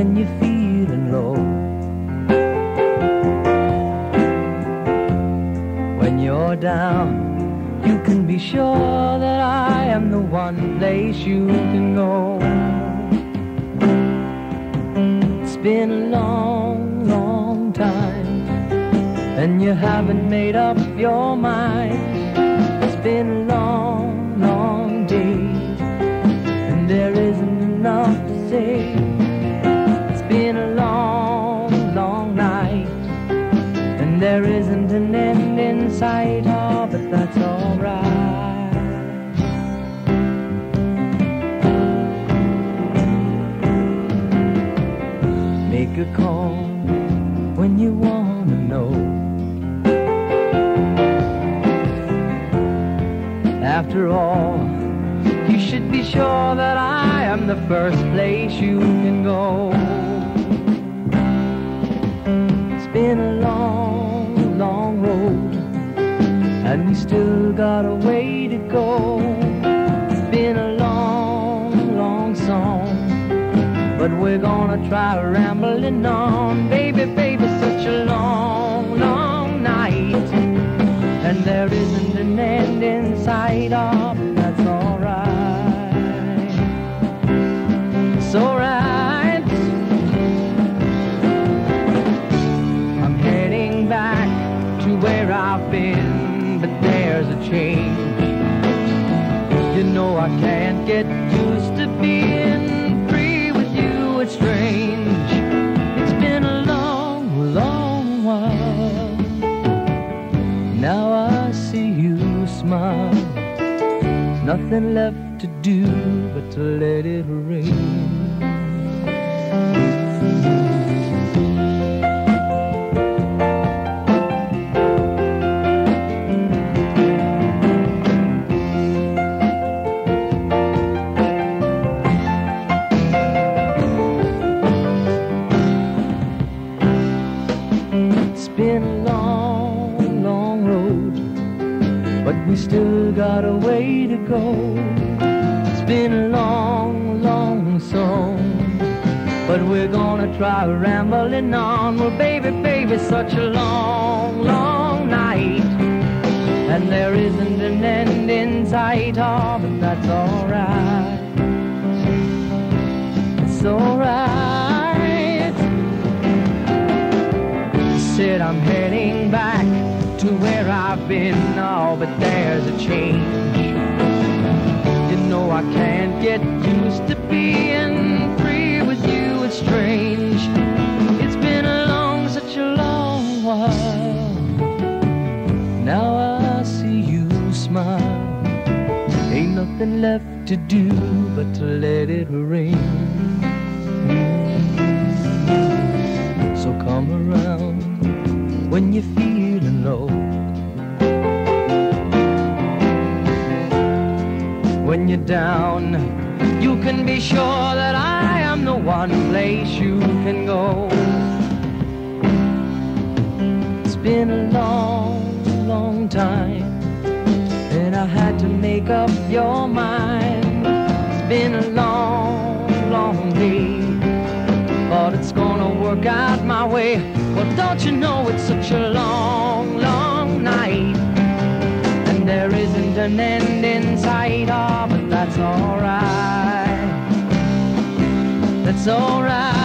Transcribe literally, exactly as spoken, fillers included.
when you're feeling low. When you're down, you can be sure that I am the one place you can go. It's been a long, long time, and you haven't made up your mind. It's been a long, long day, and there isn't enough to say. It's been a long, long night, and there isn't an end in sight. Oh, but that's alright. Make a call when you wanna know. After all, you should be sure that I am the first place you can go. It's been a long, long road, and we still got a way to go. It's been a long, long song, but we're gonna try rambling on. Baby, baby, such a long, long night, and there isn't an end in sight. Oh, but that's alright. It's alright. I'm heading back to where I've been, but there's a change. You know I can't get used to being free with you. It's strange. It's been a long, long while. Now I see you smile. There's nothing left to do but to let it rain. It's been a long, long road, but we still got a way to go. It's been a long, long song, but we're gonna try rambling on. Well, baby, baby, such a long, long night, and there isn't an end in sight. Oh, but that's alright. It's alright. Said I'm heading back to where I've been. Oh, but there's a change. You know I can't get used to being free with you. It's strange. It's been a long, such a long while. Now I see you smile. Ain't nothing left to do but to let it rain. So come around when you're feeling low. When you're down, you can be sure that I am the one place you can go. It's been a long, long time, and I had to make up your mind. It's been a long, long day, but it's gonna work out my way. Well, don't you know it's such a long, long night, and there isn't an end in sight. Oh, but that's alright. That's alright.